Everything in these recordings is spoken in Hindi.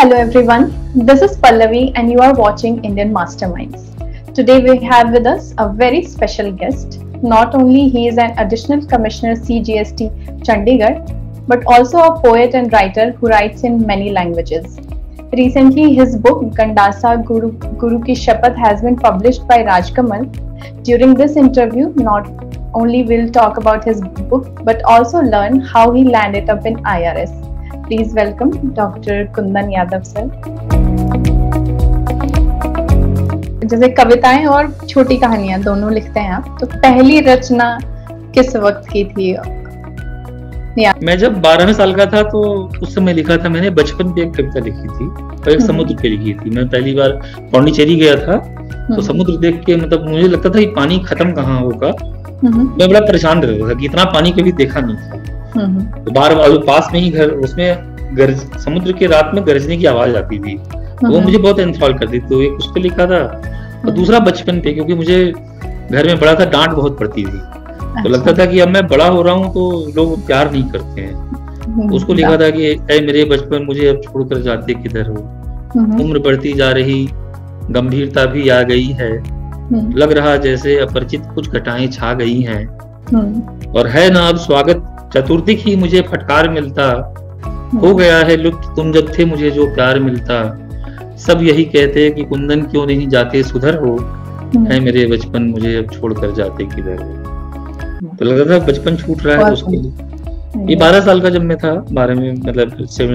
Hello everyone, this is Pallavi and you are watching Indian Masterminds. Today we have with us a very special guest. Not only he is an additional commissioner CGST Chandigarh, but also a poet and writer who writes in many languages. Recently his book Gandasa Guru Ki Shapath has been published by Rajkamal. During this interview, not only we'll talk about his book, but also learn how he landed up in IRS. Please welcome Dr. Kundan Yadav sir. जैसे कविताएं और छोटी कहानियां दोनों लिखते हैं आप, तो पहली रचना किस वक्त की थी? मैं जब 12वें साल का था तो उस समय लिखा था मैंने। बचपन पे एक कविता लिखी थी और एक समुद्र पे लिखी थी। मैं पहली बार पौंडीचेरी गया था तो समुद्र देख के मतलब मुझे लगता था कि पानी खत्म कहाँ होगा। मैं बड़ा परेशान रहता था कि इतना पानी कभी देखा नहीं था। तो बार पास में ही घर, उसमें समुद्र के रात में गरजने की आवाज आती थी, तो वो मुझे बहुत एंथॉल करती थी। तो एक उस पे लिखा था और दूसरा बचपन पे, क्योंकि मुझे घर में बड़ा था, डांट बहुत पड़ती थी। तो लगता था कि अब मैं बड़ा हो रहा हूँ तो लोग प्यार नहीं करते हैं। उसको लिखा था कि ऐ मेरे बचपन मुझे अब छोड़कर जाते किधर हो, उम्र बढ़ती जा रही गंभीरता भी आ गई है, लग रहा जैसे अपरिचित कुछ घटाएं छा गई हैं, और है ना अब स्वागत चतुर्दिक ही मुझे फटकार मिलता, हो गया है लुप्त तुम जब थे मुझे जो प्यार मिलता, सब यही कहते कि कुंदन क्यों नहीं जाते सुधर हो, है मेरे बचपन मुझे अब छोड़कर जाते किधर हो। तो लग रहा था बचपन छूट रहा है उसके लिए। ये 12 साल का जब मैं था, 12 में मतलब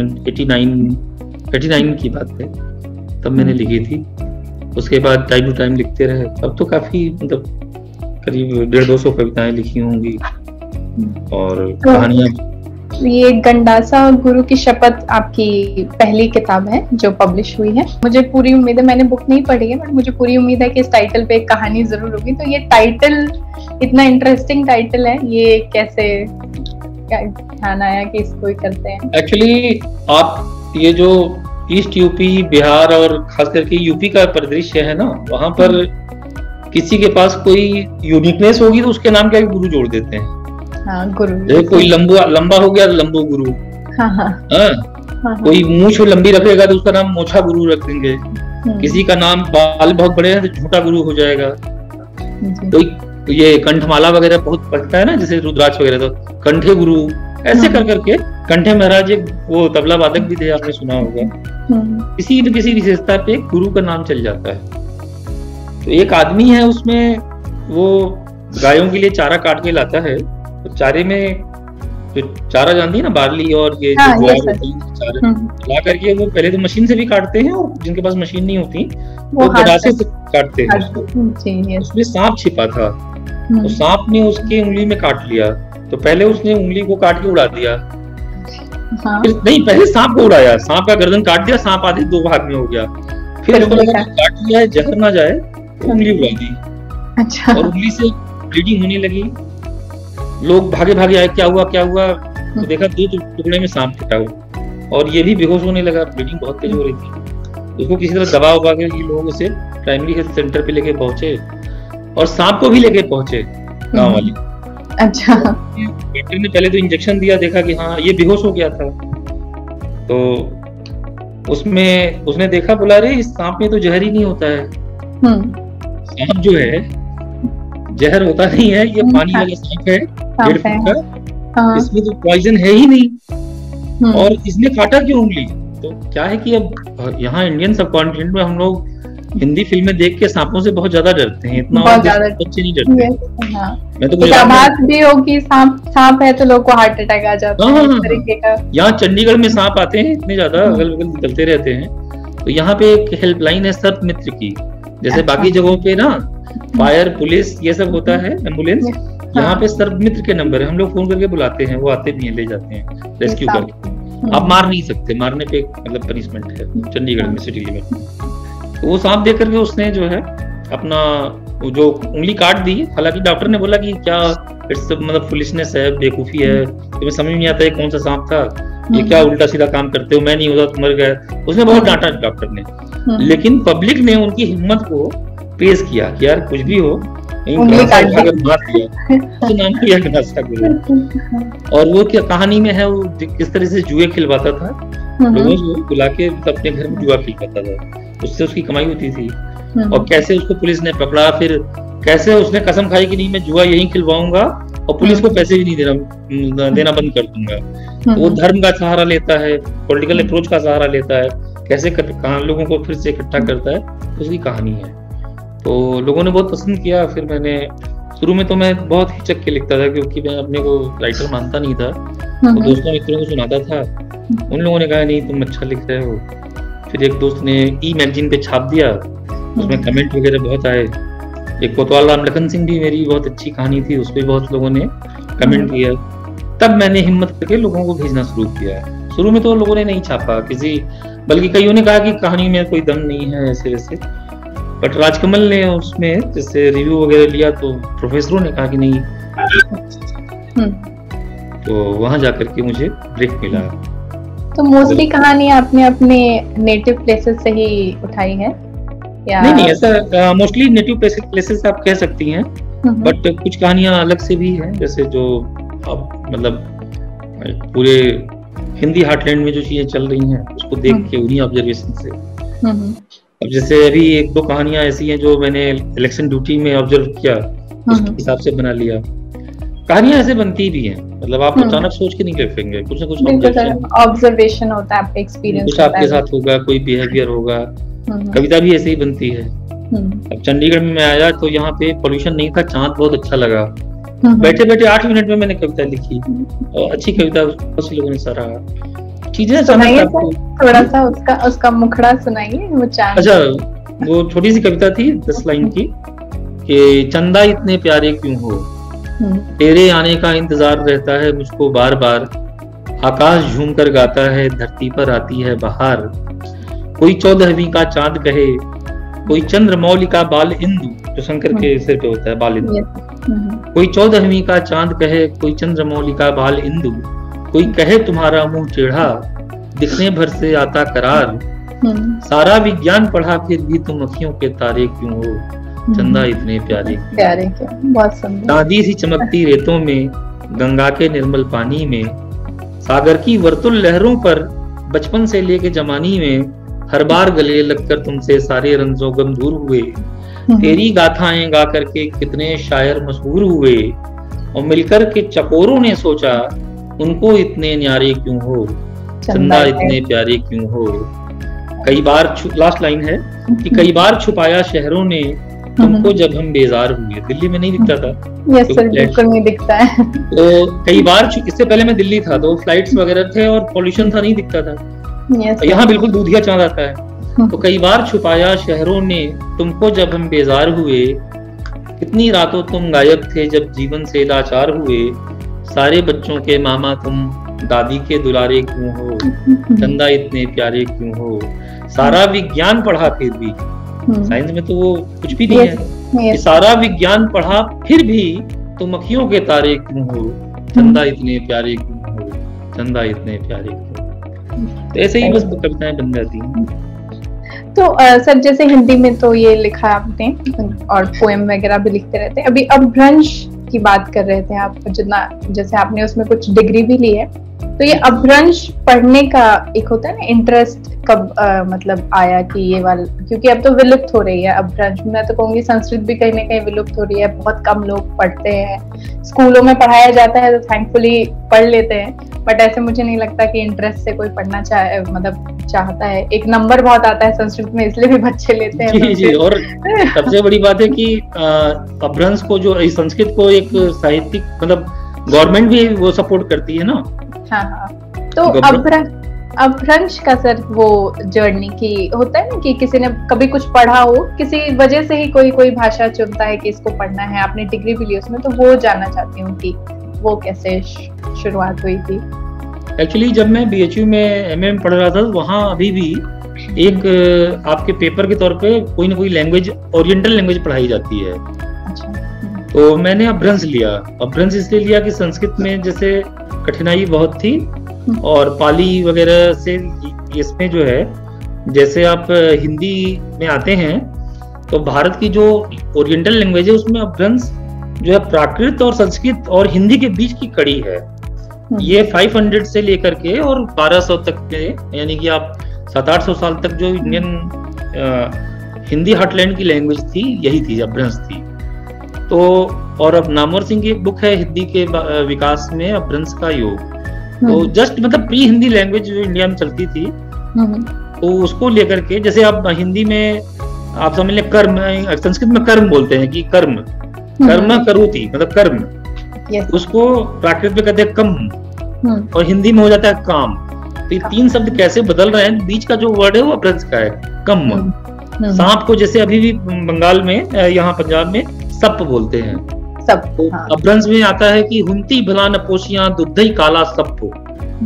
89 की बात है, तब मैंने लिखी थी। उसके बाद टाइम टू टाइम लिखते रहे। अब तो काफी मतलब करीब 150-200 कविताएं लिखी होंगी और कहानियां। ये गंडासा गुरु की शपथ आपकी पहली किताब है जो पब्लिश हुई है। मुझे पूरी उम्मीद है, मैंने बुक नहीं पढ़ी है, बट मुझे पूरी उम्मीद है कि इस टाइटल पे एक कहानी जरूर होगी। तो ये टाइटल, इतना इंटरेस्टिंग टाइटल है, ये कैसे ध्यान आया कि इसको ही करते हैं? एक्चुअली आप ये जो ईस्ट यूपी, बिहार और खास करके यूपी का परिदृश्य है ना, वहां पर किसी के पास कोई यूनिकनेस होगी तो उसके नाम क्या गुरु जोड़ देते हैं। हाँ, गुरु। कोई लंबा हो गया तो लंबो गुरु। कोई मूंछ लंबी रखेगा तो उसका नाम मोछा गुरु रख देंगे। किसी का नाम बाल बहुत बड़े हैं तो झूठा गुरु हो जाएगा। तो ये कंठमाला वगैरह बहुत पढ़ता है ना, जैसे रुद्राक्ष वगैरह, तो कंठे गुरु ऐसे कर करके। कंठे महाराज एक वो तबला वादक भी थे, आपने सुना होगा। किसी न किसी विशेषता पे गुरु का नाम चल जाता है। तो एक आदमी है, उसमें वो गायों के लिए चारा काट के लाता है। तो चारे में जो चारा जानती है ना, बार्ली और ये चारे ला करके वो पहले तो मशीन से भी काटते हैं, और जिनके पास मशीन नहीं होती वो गदासे से काटते हैं। उसमें सांप छिपा था, तो सांप ने उसकी उंगली में काट लिया। तो पहले उसने उंगली को काट के उड़ा दिया। फिर नहीं, पहले सांप को उड़ाया, सांप का गर्दन काट दिया, सांप आधे 2 भाग में हो गया। फिर उसको लगा काट लिया है, जहर ना जाए, तो उंगली उड़ा दी। अच्छा। और उंगली से ब्लीडिंग होने लगी। लोग भागे भागे आए, क्या हुआ क्या हुआ? तो देखा 2 टुकड़े में सांप फटा हुआ, और ये भी बेहोश होने लगा। ब्लीडिंग बहुत तेज हो रही थी। उसको किसी तरह दबा उबा के लोग उसे प्राइमरी हेल्थ सेंटर पे लेके पहुंचे, और सांप को भी लेके पहुंचे गांव वाले। अच्छा। डॉक्टर ने पहले तो इंजेक्शन दिया, देखा कि हाँ ये बेहोश हो गया था। तो उसने देखा, बोला अरे इस सांप में तो जहर ही नहीं होता है। सांप जो है जहर होता नहीं है, ये पानी वाला सांप है, 1.5 फुट का, इसमें तो पॉइजन है ही नहीं। और इसने काटा क्यों उंगली? तो क्या है कि अब यहाँ इंडियन सब कॉन्टिनेंट में हम लोग हिंदी फिल्में देख के सांपों से बहुत ज्यादा डरते हैं। इतना बच्चे नहीं डरते। मैं तो बात भी हो कि सांप है तो लोग को हार्ट अटैक आ जाता है, इस तरीके का। यहाँ चंडीगढ़ में सांप आते हैं इतने ज्यादा, अगल बगल निकलते रहते हैं। तो यहाँ पे एक हेल्पलाइन है सर्प मित्र की, जैसे बाकी जगहों पे ना फायर, पुलिस ये सब होता है, एम्बुलेंस, यहाँ पे सर्प मित्र के नंबर है। हम लोग फोन करके बुलाते हैं, वो आते भी हैं, ले जाते हैं रेस्क्यू करके। आप मार नहीं सकते, मारने पे मतलब पनिशमेंट है चंडीगढ़ में, सिटी लिमिट में। तो वो सांप देख करके उसने जो है अपना जो उंगली काट दी। हालांकि डॉक्टर ने बोला कि क्या इट्स मतलब फुलिशनेस है, बेवकूफी है, तुम्हें समझ नहीं आता है कौन सा सांप था, ये क्या उल्टा सीधा काम करते हो, मैं नहीं होता तो मर गया। उसने बहुत डांटा डॉक्टर ने। लेकिन पब्लिक ने उनकी हिम्मत को पेश किया कि यार कुछ भी हो, नाम किया। और वो क्या कहानी में है, वो किस तरह से जुए खिलवाता था लोगों को बुला के अपने घर में जुआ खिलाता था, उससे उसकी कमाई होती थी। और कैसे उसको पुलिस ने पकड़ा, फिर कैसे उसने कसम खाई कि नहीं मैं जुआ यहीं खिलवाऊंगा और पुलिस को पैसे भी नहीं देना बंद कर दूंगा। वो धर्म का सहारा लेता है, पॉलिटिकल अप्रोच का सहारा लेता है, कैसे कहाँ लोगों को फिर से इकट्ठा करता है, उसकी कहानी है। तो लोगों ने बहुत पसंद किया। फिर मैंने शुरू में तो मैं बहुत हिचक के लिखता था, क्योंकि मैं अपने को राइटर मानता नहीं था। तो दोस्तों मित्रों को सुनाता था, उन लोगों ने कहा नहीं तुम अच्छा लिख रहे हो। फिर एक दोस्त ने ई मैगजीन पे छाप दिया, उसमें कमेंट वगैरह बहुत आए। एक कोतवाल राम लखन सिंह भी मेरी बहुत अच्छी कहानी थी, उस पर बहुत लोगों ने कमेंट किया। तब मैंने हिम्मत करके लोगों को भेजना शुरू किया। शुरू में तो लोगों ने नहीं छापा बल्कि कईयों ने कहा कि कहानी में कोई दम नहीं है ऐसे वैसे। बट राजकमल ने उसमें जैसे रिव्यू वगैरह लिया तो प्रोफेसरों ने कहा कि नहीं, तो वहां जाकर के मुझे ब्रेक मिला। तो मोस्टली कहानी आपने अपने नेटिव प्लेसेस से ही उठाई है या? नहीं ऐसा मोस्टली नेटिव प्लेसेस आप कह सकती हैं, बट कुछ कहानियां अलग से भी हैं, जैसे जो अब मतलब पूरे हिंदी हार्टलैंड में जो चीजें चल रही हैं उसको देख के उन्हीं ऑब्जर्वेशन से। अब जैसे अभी एक दो कहानियां ऐसी हैं जो मैंने इलेक्शन ड्यूटी में ऑब्जर्व किया, उसके हिसाब से बना लिया। कहानियां ऐसे बनती भी हैं, मतलब आप अचानक सोच के नहीं लिखेंगे, कुछ ना कुछ ऑब्जर्वेशन होता है, आपका एक्सपीरियंस कुछ आपके साथ होगा, कोई बिहेवियर होगा। कविता भी ऐसे ही बनती है। अब चंडीगढ़ में मैं आया तो यहाँ पे पोल्यूशन नहीं था, चांद बहुत अच्छा लगा। बैठे बैठे 8 मिनट में मैंने कविता लिखी, और अच्छी कविता बहुत से लोगों ने सराहा। चीजें थोड़ा सा उसका मुखड़ा सुनाइए वो चांद। अच्छा, वो छोटी सी कविता थी 10 लाइन की, कि चंदा इतने प्यारे क्यों हो, तेरे आने का इंतजार रहता है मुझको बार बार, आकाश झूम कर गाता है धरती पर आती है बहार, कोई 14वीं का चांद कहे, कोई चंद्रमौली का बाल इंदु, जो शंकर के सिर पे होता है बाल इंदु, कोई 14वीं का चांद कहे, कोई चंद्रमौली का बाल इंदु, कोई कहे तुम्हारा मुंह टेढ़ा, दिखने भर से आता करार, सारा विज्ञान पढ़ा फिर भी तुम अखियों के तारे क्यों हो, चंदा इतने प्यारे क्यों। बहुत सुंदर। चांदी सी चमकती रेतों में, गंगा के निर्मल पानी में, सागर की वर्तुल लहरों पर, बचपन से लेके जवानी में, हर बार गले लगकर तुमसे सारे रंजो गम दूर हुए, तेरी गाथाएं गा करके कितने शायर मशहूर हुए, और मिलकर के चकोरों ने सोचा उनको इतने न्यारे क्यों हो, चंदा इतने प्यारे क्यों हो। कई बार लास्ट लाइन है कि कई बार छुपाया शहरों ने तुमको जब हम बेजार हुए। दिल्ली में नहीं दिखता था, यस सर, बिल्कुल नहीं दिखता है। तो कई बार, इससे पहले मैं दिल्ली था तो फ्लाइट्स वगैरह थे और पॉल्यूशन था, नहीं दिखता था। यहाँ बिल्कुल दूधिया चांद आता है। तो कई बार छुपाया शहरों ने तुमको जब हम बेजार हुए, कितनी रातों तुम गायब थे जब जीवन से लाचार हुए, सारे बच्चों के मामा तुम दादी के दुलारे क्यों हो, चंदा इतने प्यारे क्यों हो, सारा विज्ञान पढ़ा फिर भी, साइंस में तो वो कुछ भी नहीं है, कि सारा विज्ञान पढ़ा फिर भी तुम अखियों के तारे क्यों हो, चंदा इतने प्यारे क्यों हो, चंदा इतने प्यारे क्यों। तो ऐसे ही बस कविताएं बन जाती हैं। तो सर जैसे हिंदी में तो ये लिखा आपने और पोएम वगैरह भी लिखते रहते हैं। अभी अपभ्रंश की बात कर रहे थे आप, जितना जैसे आपने उसमें कुछ डिग्री भी ली है, तो ये अपभ्रंश पढ़ने का एक होता है ना इंटरेस्ट, कब मतलब आया कि ये वाला, क्योंकि अब तो विलुप्त हो रही है अपभ्रंश। मैं तो कहूँगी संस्कृत भी कहीं ना कहीं विलुप्त हो रही है, बहुत कम लोग पढ़ते हैं, स्कूलों में पढ़ाया जाता है तो थैंकफुली पढ़ लेते हैं, बट ऐसे मुझे नहीं लगता कि इंटरेस्ट से कोई पढ़ना चाहता है। एक नंबर बहुत आता है संस्कृत में, इसलिए भी बच्चे लेते हैं। जी जी, और सबसे बड़ी बात है कि अपभ्रंश को, जो संस्कृत को एक साहित्यिक, मतलब गवर्नमेंट भी वो सपोर्ट करती है ना। हाँ, तो अपभ्रंश का सर वो जर्नी की होता है ना कि किसी ने कभी कुछ पढ़ा हो, किसी वजह से ही कोई भाषा चुनता है कि इसको पढ़ना है, आपने डिग्री भी ली उसमें, तो वो जानना चाहती हूँ कि वो कैसे शुरुआत हुई थी। एक्चुअली जब मैं BHU में MA में पढ़ रहा था, वहाँ अभी भी एक आपके पेपर के तौर पे कोई ना कोई लैंग्वेज, ओरिएंटल लैंग्वेज पढ़ाई जाती है। अच्छा। तो मैंने अपभ्रंश लिया। अपभ्रंश इसलिए लिया कि संस्कृत में जैसे कठिनाई बहुत थी, और पाली वगैरह से इसमें जो है, जैसे आप हिंदी में आते हैं तो भारत की जो ओरिएंटल लैंग्वेज है उसमें अपभ्रंश जो है प्राकृत और संस्कृत और हिंदी के बीच की कड़ी है। ये 500 से लेकर के और 1200 तक के, यानी कि आप 700-800 साल तक जो इंडियन हिंदी हार्टलैंड की लैंग्वेज थी यही थी, अपभ्रंश थी। तो और अब नामवर सिंह की एक बुक है हिंदी के विकास में अपभ्रंश का योग, तो जस्ट मतलब प्री हिंदी लैंग्वेज जो इंडिया में चलती थी, तो उसको लेकर के, जैसे आप हिंदी में आप समझ लें कर्म, संस्कृत में कर्म बोलते हैं कि कर्म कर्म करोति मतलब कर्म, उसको प्राकृत में कहते हैं कम, और हिंदी में हो जाता है काम। तो ये तीन शब्द कैसे बदल रहे हैं, बीच का जो वर्ड है वो अपभ्रंश का है, कम। सांप को जैसे अभी भी बंगाल में, यहाँ पंजाब में सप बोलते हैं, तो अपभ्रंश में आता है कि हुंती भला न पोशियां दुद्धई काला सप हो,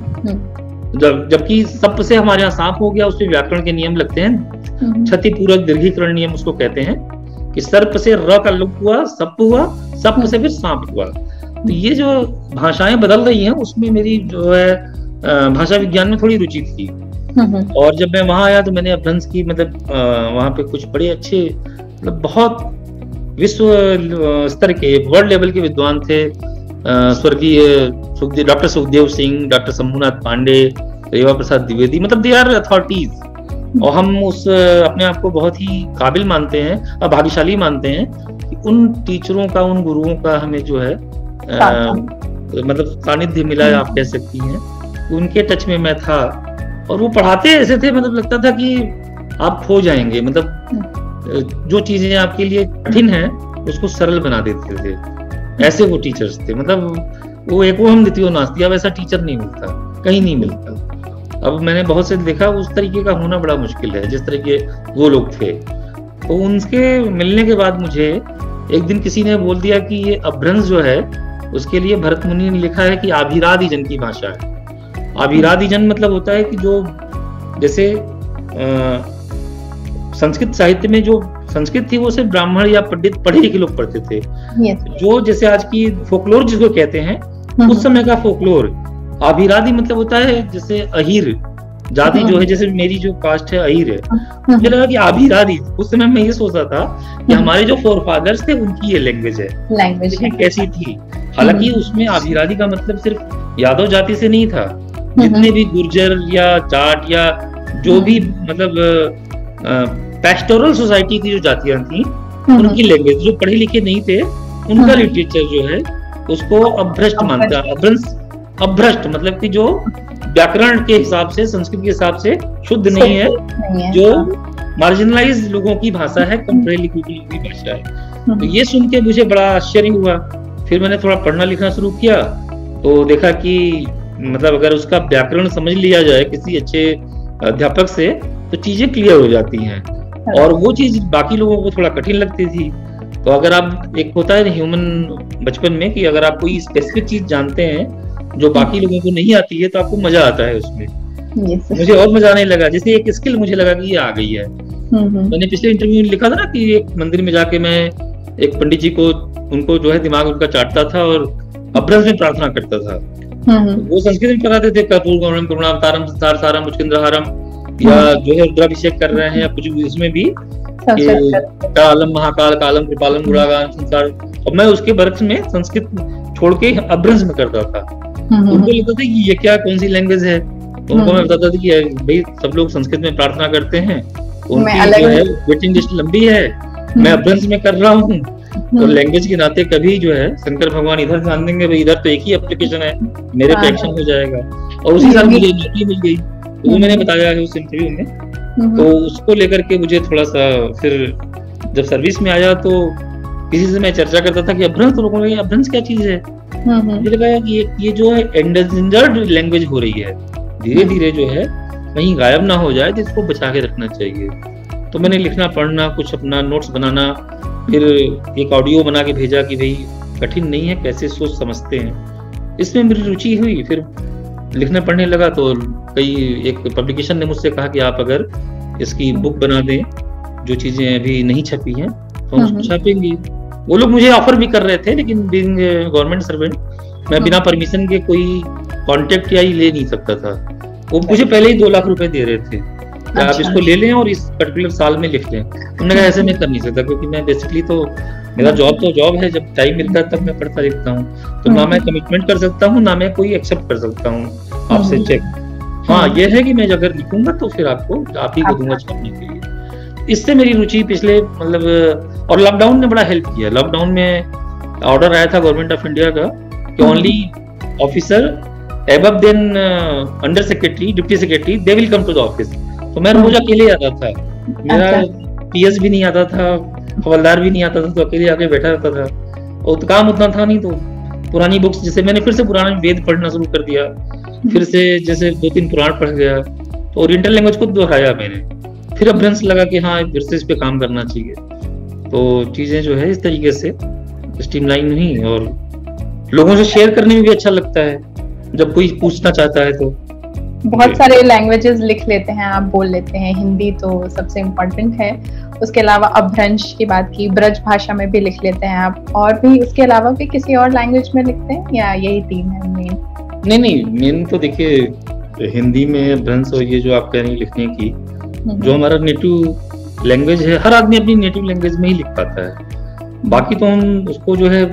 जबकि सप से हमारे यहाँ सांप हो गया, उसमें व्याकरण के नियम लगते हैं, क्षतिपूर्वक दीर्घीकरण नियम उसको कहते हैं, कि सर्प से र का लुप हुआ, सप हुआ, सप से फिर सांप हुआ। तो ये जो भाषाएं बदल रही हैं, उसमें मेरी जो है भाषा विज्ञान में थोड़ी रुचि थी। और जब मैं वहां आया तो मैंने अपभ्रंश की मतलब वहां पे कुछ बड़े अच्छे, मतलब बहुत विश्व स्तर के वर्ल्ड लेवल के विद्वान थे, स्वर्गीय डॉक्टर सुखदेव सिंह, डॉक्टर शंभुनाथ पांडे, रेवा प्रसाद द्विवेदी, मतलब दे आर अथॉरिटीज, और हम उस अपने आप को बहुत ही काबिल मानते हैं और भाग्यशाली मानते हैं कि उन टीचरों का, उन गुरुओं का हमें जो है मतलब सानिध्य मिला है, आप कह सकती हैं। उनके टच में मैं था, और वो पढ़ाते ऐसे थे, मतलब लगता था कि आप खो जाएंगे, मतलब जो चीजें आपके लिए कठिन हैं उसको सरल बना देते थे, ऐसे वो टीचर्स थे। मतलब वो एक वो हम द्वितीय नास्ती, अब ऐसा टीचर नहीं मिलता, कहीं नहीं मिलता। अब मैंने बहुत से देखा, उस तरीके का होना बड़ा मुश्किल है जिस तरीके वो लोग थे। तो उनके मिलने के बाद मुझे एक दिन किसी ने बोल दिया कि ये अपभ्रंश जो है उसके लिए भरत मुनि ने लिखा है कि आभिरादि जन की भाषा है। आभिरादि जन मतलब होता है कि जो जैसे संस्कृत साहित्य में जो संस्कृत थी वो सिर्फ ब्राह्मण या पंडित पढ़े लिखे लोग पढ़ते थे। जो जैसे आज की फोकलोर जिसको कहते हैं, उस समय का फोकलोर। आभिरादि मतलब होता है जैसे अहीर जाति जो है, जैसे मेरी जो कास्ट है अहीर है, मुझे लगा कि आभिरादि, उस समय मैं ये सोचता था कि हमारे जो फोरफादर्स थे उनकी ये लैंग्वेज है, लैंग्वेज कैसी थी। हालांकि उसमें आभिरादि का मतलब सिर्फ यादव जाति से नहीं था, जितने भी गुर्जर या जाट या जो भी मतलब पेस्टोरल सोसाइटी की जो जातियां थी उनकी लैंग्वेज, जो पढ़े लिखे नहीं थे उनका लिटरेचर जो है उसको अपभ्रष्ट मानता है। अपभ्रष्ट मतलब कि जो व्याकरण के हिसाब से, संस्कृत के हिसाब से शुद्ध नहीं है, जो मार्जिनलाइज लोगों की भाषा है, कम पढ़े लिखे लोगों की भाषा है। तो ये सुन के मुझे बड़ा आश्चर्य हुआ। फिर मैंने थोड़ा पढ़ना लिखना शुरू किया, तो देखा कि मतलब अगर उसका व्याकरण समझ लिया जाए किसी अच्छे अध्यापक से तो चीजें क्लियर हो जाती हैं, और वो चीज बाकी लोगों को थोड़ा कठिन लगती थी। तो अगर आप, एक होता है ह्यूमन बचपन में कि अगर आप कोई स्पेसिफिक चीज जानते हैं जो बाकी लोगों को नहीं आती है तो आपको मजा आता है उसमें। मुझे और मजा आने लगा, जैसे एक स्किल मुझे लगा कि ये आ गई है। मैंने पिछले इंटरव्यू में लिखा था ना कि एक मंदिर में जाके मैं एक पंडित जी को, उनको जो है दिमाग उनका चाटता था और अपभ्रंश में प्रार्थना करता था। वो संस्कृत में कराते थे, कर्पूर गौरम करुणावतारम संसार सारम मुचकिंद्रहारम, या जो है रुद्राभिषेक कर रहे हैं या कुछ भी, इसमें भी कालम महाकाल कालम कृपालम गुणागान संसार। और मैं उसके बरक्स में संस्कृत छोड़ के अपभ्रंश में करता था। उनको लगता था कि ये क्या, कौन सी लैंग्वेज है। उनको मैं बताता था कि भाई सब लोग संस्कृत में प्रार्थना करते हैं, उनकी जो है वेटिंग लिस्ट लंबी है, मैं अपभ्रंश में कर रहा हूँ। तो लैंग्वेज के नाते कभी जो है शंकर भगवान इधर ध्यान देंगे, भाई इधर तो एक ही एप्लीकेशन है, मेरे पे एक्शन हो जाएगा। और उसी साल मुझे नौकरी मिल गई, तो वो मैंने बताया है उस इंटरव्यू में। तो उसको लेकर के मुझे थोड़ा सा, फिर जब सर्विस में आया तो किसी से मैं चर्चा करता था कि अपभ्रंश, तो लोगों ने अपभ्रंश क्या चीज है। मुझे लगा कि ये जो है एंडेंजर्ड लैंग्वेज हो रही है, धीरे धीरे जो है कहीं गायब ना हो जाए, तो इसको बचा के रखना चाहिए। तो मैंने लिखना पढ़ना, कुछ अपना नोट्स बनाना, फिर एक ऑडियो बना के भेजा कि भाई कठिन नहीं है, कैसे सोच समझते हैं। इसमें मेरी रुचि हुई, फिर लिखना पढ़ने लगा। तो एक पब्लिकेशन ने मुझसे कहा कि आप अगर इसकी बुक बना दें, जो चीजें अभी नहीं छपी हैं तो हम उसको छापेंगे। वो लोग मुझे ऑफर भी कर रहे थे, लेकिन बीइंग गवर्नमेंट सर्वेंट मैं बिना परमिशन के कोई कॉन्टेक्ट या ही ले नहीं सकता था। वो मुझे पहले ही 2 लाख रुपए दे रहे थे, आप इसको ले लें और इस पर्टिकुलर साल में लिख लें। उन्होंने कहा ऐसे मैं कर नहीं सकता, क्योंकि मैं बेसिकली तो मेरा जॉब तो जॉब है, जब टाइम मिलता है तब मैं पढ़ता लिखता हूँ। तो ना मैं कमिटमेंट कर सकता हूँ, ना मैं कोई एक्सेप्ट कर सकता हूँ आपसे चेक। हाँ, ये है कि मैं अगर लिखूंगा तो फिर आपको आप ही को दूंगा छापने के लिए। इससे मेरी रुचि पिछले मतलब, और लॉकडाउन ने बड़ा हेल्प किया। लॉकडाउन में ऑर्डर आया था गवर्नमेंट ऑफ इंडिया का कि only officer above than under secretary, deputy secretary, they will come to the office. तो मैं रोज अकेले आता था, मेरा पीएस भी नहीं आता था, हवलदार भी नहीं आता था, तो अकेले आके बैठा रहता था। और काम उतना था नहीं, तो पुरानी बुक्स, जैसे मैंने फिर से पुराना वेद पढ़ना शुरू कर दिया, फिर से जैसे 2-3 पुराण पढ़ गया, तो ओरिएंटल लैंग्वेज को दोहराया मैंने। फिर अभ्रंश लगा कि हाँ फिर से इस पे काम करना चाहिए। तो चीजें जो है इस तरीके से स्ट्रीमलाइन हुई, और लोगों से शेयर करने में भी अच्छा लगता है जब कोई पूछना चाहता है। तो बहुत सारे लैंग्वेजेस लिख लेते हैं आप, बोल लेते हैं। हिंदी तो सबसे इम्पोर्टेंट है, उसके अलावा अपभ्रंश की बात की, ब्रज भाषा में भी लिख लेते हैं आप, और भी उसके अलावा भी किसी और लैंग्वेज में लिखते हैं या यही 3 है मेन? नहीं, मेन तो देखिए हिंदी में अपभ्रंश, और ये जो आप कह रही हैं लिखने की, जो हमारा नेटिव लैंग्वेज है, हर आदमी अपनी नेटिव लैंग्वेज में ही लिख पाता है। बाकी तो हम उसको जो है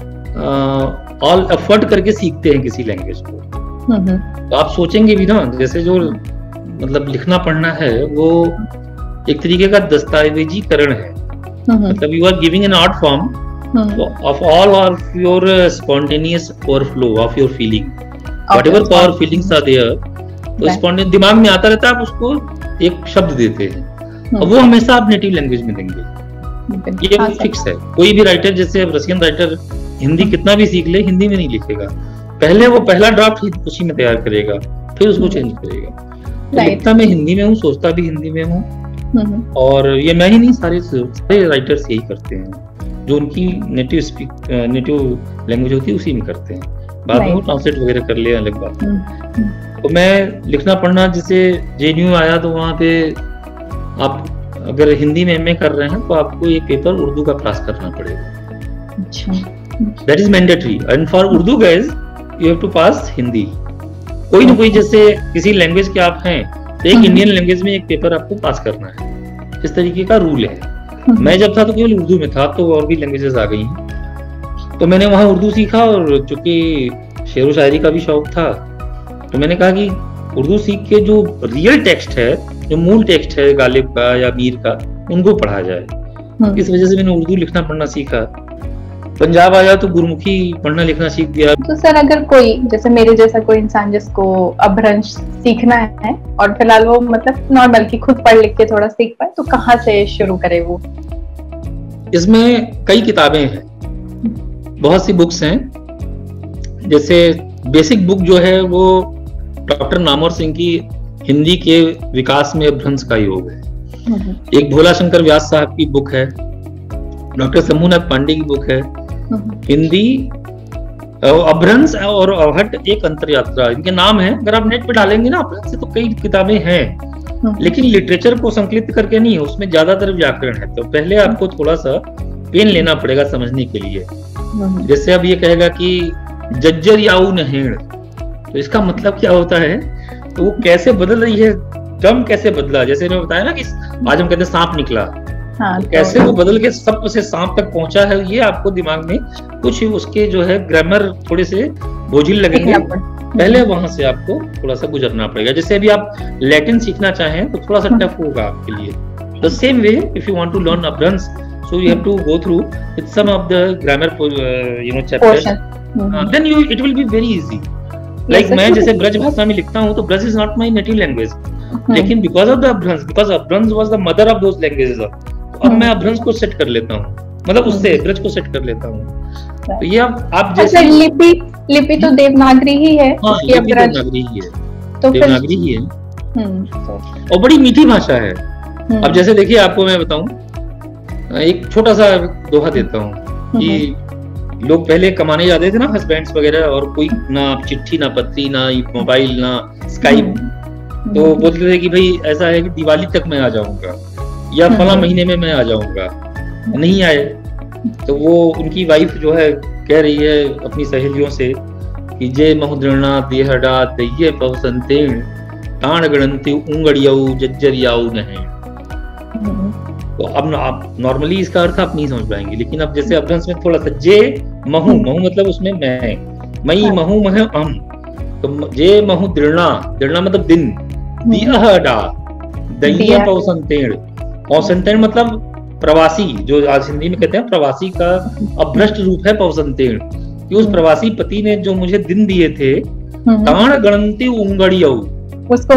ऑल एफर्ट करके सीखते हैं किसी लैंग्वेज को। तो आप सोचेंगे भी ना, जैसे जो मतलब लिखना पढ़ना है वो एक तरीके का दस्तावेजीकरण है। मतलब you are giving an art form of all of your spontaneous overflow of your feeling, whatever power feelings are there, तो स्पॉन्टेनियस दिमाग में आता रहता है, आप उसको एक शब्द देते हैं, और वो हमेशा आप नेटिव लैंग्वेज में देंगे। ये फिक्स है। कोई भी राइटर, जैसे अब रशियन राइटर हिंदी कितना भी सीख ले, हिंदी में नहीं लिखेगा। पहले वो पहला ड्राफ्ट उसी में तैयार करेगा, फिर उसको चेंज करेगा। तो लिखता मैं हिंदी में हूँ, सोचता भी हिंदी में हूँ, और ये मैं ही नहीं, सारे राइटर्स यही करते हैं, जो उनकी नेटिव लैंग्वेज होती है उसी में करते हैं। बाद में वो ट्रांसलेट वगैरह कर ले, अलग बात है। तो मैं लिखना पढ़ना, जैसे JNU आया तो वहाँ पे आप अगर हिंदी में MA कर रहे हैं तो आपको एक पेपर उर्दू का पास करना पड़ेगा। अच्छा, that is mandatory, and for Urdu guys you have to pass Hindi. कोई ना कोई, जैसे किसी लैंग्वेज के आप हैं तो एक इंडियन लैंग्वेज में एक पेपर आपको पास करना है, इस तरीके का रूल है। मैं जब था तो केवल उर्दू में था, तो और भी लैंग्वेजेस आ गई हैं। तो मैंने वहाँ उर्दू सीखा, और चूंकि शेर व शायरी का भी शौक था, तो मैंने कहा कि उर्दू सीख के जो रियल टेक्स्ट है, जो मूल टेक्स्ट है गालिब का या मीर का, उनको पढ़ा जाए। इस वजह से मैंने उर्दू लिखना पढ़ना सीखा। पंजाब आया तो गुरमुखी पढ़ना लिखना सीख दिया। तो सर, अगर कोई जैसे मेरे जैसा कोई इंसान जिसको अपभ्रंश सीखना है, और फिलहाल वो मतलब नॉर्मल की खुद पढ़ लिख के थोड़ा सीख पाए, तो कहाँ से शुरू करे वो? इसमें कई किताबें हैं, बहुत सी बुक्स हैं। जैसे बेसिक बुक जो है वो डॉक्टर नामवर सिंह की हिंदी के विकास में अपभ्रंश का योग है। एक भोला शंकर व्यास साहब की बुक है, डॉक्टर शंभूनाथ पांडे की बुक है, हिंदी अपभ्रंश और अवहट एक अंतर यात्रा, इनके नाम है। अगर आप नेट पे डालेंगे ना अपभ्रंश से, तो कई किताबें हैं, लेकिन लिटरेचर को संकलित करके नहीं है, उसमें ज्यादातर व्याकरण है। तो पहले आपको थोड़ा सा पेन लेना पड़ेगा समझने के लिए। जैसे अब ये कहेगा कि जज्जर याऊ नहेड़, तो इसका मतलब क्या होता है, तो वो कैसे बदल रही है, टर्म कैसे बदला। जैसे मैंने बताया ना कि आज हम कहते हैं सांप निकला, तो कैसे वो बदल के सब से सांप तक पहुंचा है, ये आपको दिमाग में कुछ उसके जो है ग्रामर थोड़े से बोझिल लगेंगे, पहले वहां से आपको थोड़ा सा गुजरना पड़ेगा। जैसे अभी आप लैटिन सीखना चाहें तो थोड़ा सा टफ होगा आपके लिए। The same way if you want to learn Apabhramsha, so you have to go through with some of the grammar chapters, then it will be very easy. Like मैं जैसे ब्रज भाषा में लिखता हूँ, तो Braj is not my native language, लेकिन because of the Apabhramsha, because Apabhramsha was the mother of those languages, अब मैं अपभ्रंश को सेट कर लेता हूँ, मतलब उससे ब्रज को सेट कर लेता हूँ। तो ये आप जैसे लिपि तो देवनागरी ही है। हाँ, लिपि देवनागरी ही है, तो देवनागरी ही है, और बड़ी मीठी भाषा है। अब जैसे देखिए, आपको मैं बताऊं, एक छोटा सा दोहा देता हूँ कि लोग पहले कमाने जाते थे ना, हस्बैंड्स वगैरह, और कोई ना चिट्ठी, ना पत्री, ना मोबाइल, ना स्काइप, तो बोलते थे कि भाई ऐसा है कि दिवाली तक मैं आ जाऊंगा, या फला महीने में मैं आ जाऊंगा, नहीं आए। तो वो उनकी वाइफ जो है कह रही है अपनी सहेलियों से कि जे महुद्रणा देहडा दये पवसंते ताण गणंती उंगड़ियाऊ जज्जरियाऊ नहीं। तो अब आप नॉर्मली इसका अर्थ आप नहीं समझ पाएंगे, लेकिन अब जैसे अपभ्रंश में थोड़ा सा जे महू, महू मतलब उसमें मई महू मह अम, तो जे महू दृढ़ना, दृढ़ना मतलब दिन, दिया डा दइये पौसंतेण, पौसंतेण मतलब प्रवासी, जो आज हिंदी में कहते हैं प्रवासी का अभ्रष्ट रूप है पौसंतेण, कि उस प्रवासी पति ने जो मुझे दिन दिए थे, ताण गणंती उंगड़ियऊ, उसको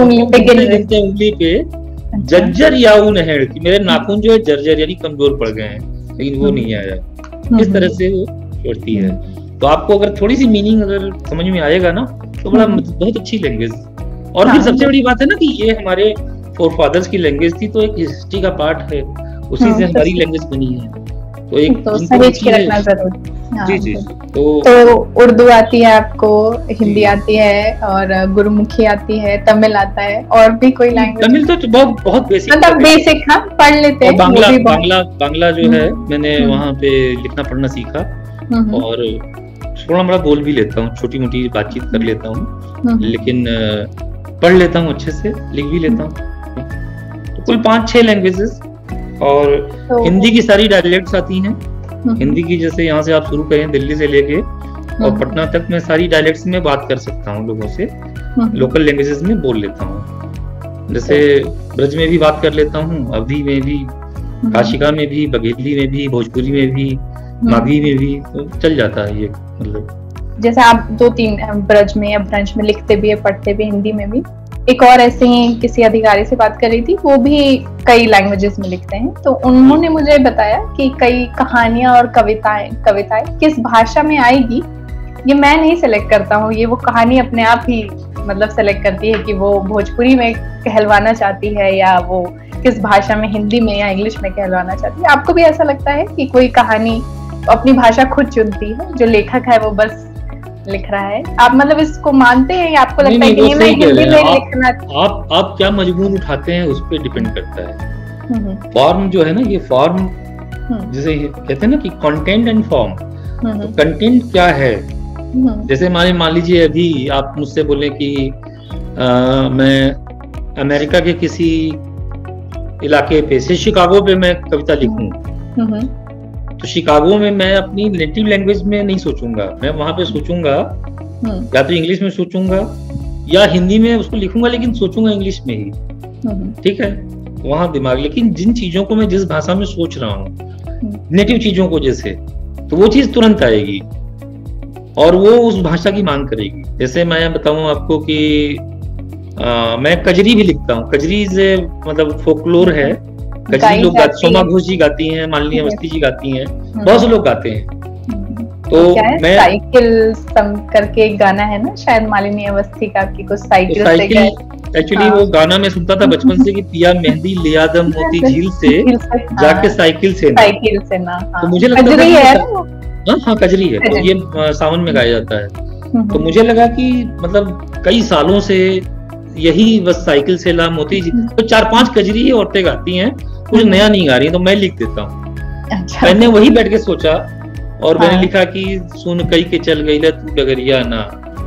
उंगली पे जर्जर याऊ नहर, कि मेरे नाखून जो है जर्जर यानी कमजोर पड़ गए हैं, लेकिन वो नहीं आया। इस तरह से वो छोड़ती है। तो आपको अगर थोड़ी सी मीनिंग अगर समझ में आएगा ना तो बड़ा बहुत अच्छी लैंग्वेज। और फिर सबसे बड़ी बात है ना कि ये हमारे फोरफादर्स की लैंग्वेज थी, तो एक हिस्ट्री का पार्ट है, उसी से हमारी लैंग्वेज बनी है। तो एक सहेज के रखना जरूरी। जी जी। तो उर्दू आती है आपको, हिंदी आती है, और गुरुमुखी आती है, तमिल आता है, और भी कोई लैंग्वेज? तमिल तो बहुत बेसिक, मतलब बेसिक हाँ पढ़ लेते हैं। बांग्ला जो है मैंने वहाँ पे लिखना पढ़ना सीखा, और थोड़ा बड़ा बोल भी लेता हूँ, छोटी मोटी बातचीत कर लेता हूँ, लेकिन पढ़ लेता हूँ अच्छे से, लिख भी लेता हूँ। तो कुल 5-6 लैंग्वेजेस। और हिंदी की सारी डायलेक्ट्स आती हैं। हिंदी की जैसे यहाँ से आप शुरू करें दिल्ली से लेके और पटना तक में सारी डायलेक्ट्स में बात कर सकता हूँ लोगों से, लोकल लैंग्वेजेस में बोल लेता हूँ। जैसे ब्रज में भी बात कर लेता हूँ, अवधी में भी, काशिका में भी, बघेली में भी, भोजपुरी में भी, मागही में भी, तो चल जाता है ये। मतलब जैसे आप 2-3 ब्रज में या ब्रंश में लिखते भी है, पढ़ते भी हिंदी में भी। एक और ऐसे ही किसी अधिकारी से बात कर रही थी, वो भी कई लैंग्वेजेस में लिखते हैं, तो उन्होंने मुझे बताया कि कई कहानियां और कविताएं किस भाषा में आएगी ये मैं नहीं सेलेक्ट करता हूँ, ये वो कहानी अपने आप ही मतलब सेलेक्ट करती है कि वो भोजपुरी में कहलवाना चाहती है या वो किस भाषा में, हिंदी में या इंग्लिश में कहलवाना चाहती है। आपको भी ऐसा लगता है कि कोई कहानी अपनी भाषा खुद चुनती है, जो लेखक है वो बस लिख रहा है? आप मतलब इसको मानते हैं या आपको लगता है कि मैं हिंदी में लिखना? आप क्या मजबूर उठाते हैं उस पर डिपेंड करता है। फॉर्म जो है ना, ये फॉर्म जैसे कहते हैं ना कि कंटेंट एंड फॉर्म, तो कंटेंट क्या है? जैसे मान लीजिए अभी आप मुझसे बोले कि मैं अमेरिका के किसी इलाके पे से शिकागो पे मैं कविता लिखूं, तो शिकागो में मैं अपनी नेटिव लैंग्वेज में नहीं सोचूंगा, मैं वहां पे सोचूंगा या तो इंग्लिश में सोचूंगा या हिंदी में उसको लिखूंगा, लेकिन सोचूंगा इंग्लिश में ही। ठीक है, वहां दिमाग, लेकिन जिन चीजों को मैं जिस भाषा में सोच रहा हूँ, नेटिव चीजों को जैसे, तो वो चीज तुरंत आएगी और वो उस भाषा की मांग करेगी। जैसे मैं बताऊं आपको कि मैं कजरी भी लिखता हूँ। कजरी से मतलब फोकलोर है, कजरी लोग गाते, सोमा घोष जी गाती हैं, मालिनी अवस्थी जी गाती हैं, बहुत से लोग गाते हैं। तो मैं साइकिल करके एक गाना है ना शायद मालिनी अवस्थी का, कि कुछ साइकिल एक्चुअली वो गाना मैं सुनता था बचपन से कि पिया मेहंदी लिया दम मोती झील से जाके साइकिल से ना। तो मुझे लगता है हाँ कजरी है, तो ये सावन में गाया जाता है। तो मुझे लगा कि मतलब कई सालों से यही बस साइकिल से ला मोती जी, तो 4-5 कजरी औरतें गाती हैं, कुछ नया नहीं गा रही, तो मैं लिख देता हूँ। अच्छा। मैंने वही बैठ के सोचा और मैंने लिखा कि सुन कई के चल गई तू डगरिया ना,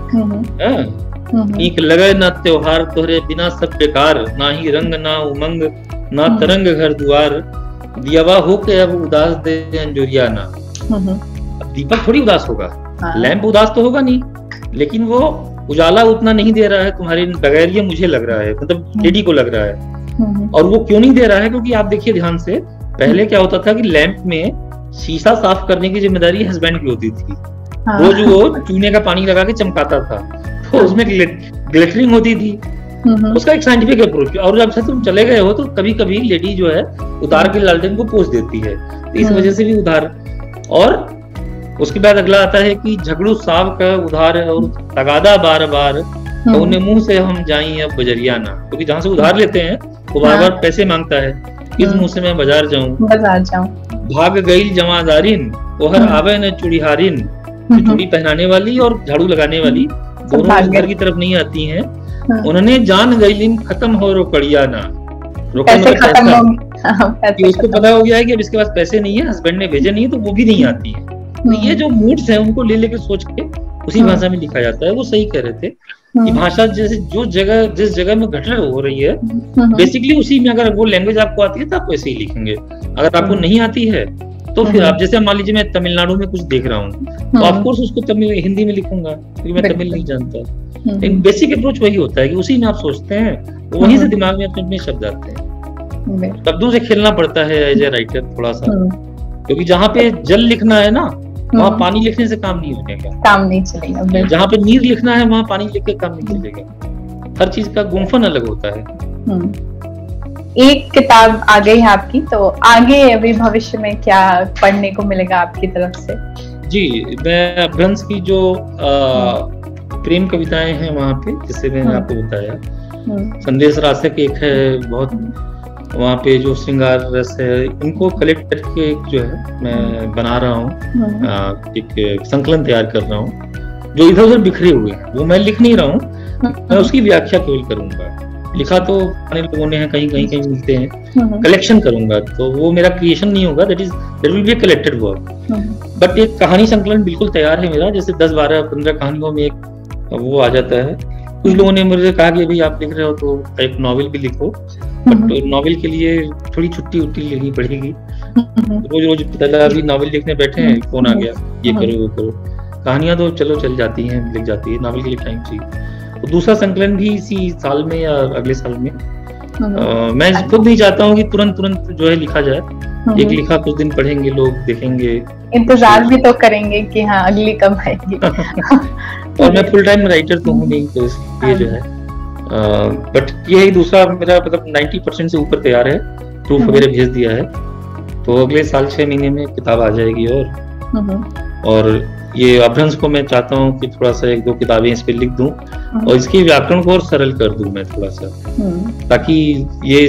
नीक लगे ना त्योहार तोहरे बिना सब बेकार, ना ही रंग ना उमंग ना तरंग घर द्वार, दियावा हो के अब उदास दे अंजुरिया ना। अब दीपक थोड़ी उदास होगा, लैंप उदास तो होगा नहीं, लेकिन वो उजाला उतना नहीं दे रहा है तुम्हारे बगैर, ये मुझे लग रहा है, मतलब लेडी को लग रहा है। और वो क्यों नहीं दे रहा है? क्योंकि आप देखिए ध्यान से, पहले क्या होता था कि लैंप में शीशा साफ करने की जिम्मेदारी हस्बैंड की होती थी। रोज वो चूने का पानी लगा के चमकाता था, तो उसमें ग्लिटरिंग होती थी। उसका एक साइंटिफिक अप्रोच। और जब से तुम चले गए हो तो कभी कभी लेडी जो है उतार के लालटेन को पोंछ देती है, तो इस वजह से भी उधार। और उसके बाद अगला आता है कि झगड़ू साव का उधार और तगादा बार बार, तो उन्हें मुंह से हम जाई अब बजरिया ना, क्योंकि जहाँ से उधार लेते हैं वो बार बार पैसे मांगता है, किस मुंह से मैं बाजार जाऊं। भाग गई जमादारिन ओहर आवे न चूड़ीहारिन, चूड़ी पहनाने वाली और झाड़ू लगाने वाली दोनों घर की तरफ नहीं आती हैं। उन्होंने जान गई खत्म हो रोकड़िया ना, पैसा कि उसको पता हो गया है कि अब इसके पास पैसे नहीं है, हस्बैंड ने भेजे नहीं है, तो वो भी नहीं आती है। तो ये जो मूड्स हैं उनको ले लेके सोच के उसी भाषा में लिखा जाता है। वो सही कह रहे थे कि भाषा जैसे जो जगह जिस जगह में घटना हो रही है, बेसिकली उसी में अगर वो लैंग्वेज आपको आती है तो आप वैसे ही लिखेंगे। अगर आपको नहीं आती है तो फिर आप, जैसे मान लीजिए मैं तमिलनाडु में कुछ देख रहा हूँ तो ऑफ कोर्स उसको तमिल हिंदी में लिखूंगा क्योंकि मैं तमिल नहीं जानता। लेकिन बेसिक अप्रोच वही होता है कि उसी में आप सोचते हैं, वहीं से दिमाग में अपने शब्द आते हैं। शब्दों से खेलना पड़ता है एज ए राइटर थोड़ा सा, क्योंकि जहाँ पे जल लिखना है ना वहाँ पानी लिखने से काम नहीं बनेगा, काम नहीं चलेगा। जहाँ पे नीर लिखना है वहाँ पानी लिख के काम नहीं चलेगा। हर चीज का गुंफन अलग होता है। एक किताब आ गई है आपकी, तो आगे अभी भविष्य में क्या पढ़ने को मिलेगा आपकी तरफ से? जी, मैं अभ्रंश की जो प्रेम कविताएं हैं वहाँ पे, जिससे मैंने आपको बताया, संदेश राशक एक है बहुत, वहाँ पे जो श्रृंगार रस है, इनको कलेक्ट करके जो है मैं बना रहा हूँ, एक संकलन तैयार कर रहा हूँ। जो इधर उधर बिखरे हुए हैं वो मैं लिख नहीं रहा हूँ, मैं उसकी व्याख्या केवल करूंगा। लिखा तो अन्य लोगों ने है, कहीं मिलते हैं, कलेक्शन करूंगा, तो वो मेरा क्रिएशन नहीं होगा, that will be a collected work. But एक कहानी संकलन बिल्कुल तैयार है मेरा, जैसे 10, 12, 15 कहानियों में एक वो आ जाता है। कुछ लोगों ने मुझे कहा कि अभी आप लिख रहे हो तो एक नॉवेल भी लिखो, बट नॉवेल के लिए थोड़ी छुट्टी लेनी पड़ेगी। रोज पता अभी नॉवेल लिखने बैठे हैं, फोन आ गया, ये करो वो करो। कहानियां तो चलो चल जाती हैं, लिख जाती है, नॉवेल के लिए टाइम चाहिए। तो दूसरा संकलन भी इसी साल में या अगले साल में, मैं खुद नहीं चाहता हूँ कि तुरंत जो है लिखा जाए। एक लिखा कुछ दिन पढ़ेंगे लोग, देखेंगे, इंतजार भी तो करेंगे कि हाँ अगली कब आएगी। और मैं फुल टाइम राइटर तो हूँ नहीं, तो इसलिए जो है बट ये ही दूसरा मेरा मतलब 90% से ऊपर तैयार है, प्रूफ वगैरह भेज दिया है, तो अगले साल 6 महीने में किताब आ जाएगी। और ये अभ्रंश को मैं चाहता हूँ कि थोड़ा सा 1-2 किताबें इस पे लिख दूं और इसके व्याकरण को और सरल कर दूं मैं थोड़ा सा, ताकि ये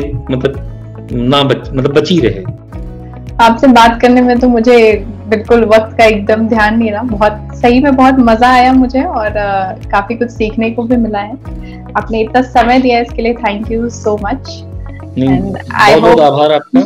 मतलब बची रहे। आपसे बात करने में तो मुझे बिल्कुल वक्त का एकदम ध्यान नहीं रहा, बहुत सही में बहुत मजा आया मुझे, और काफी कुछ सीखने को भी मिला है। आपने इतना समय दिया इसके लिए थैंक यू सो मच। बहुत आभार आपका।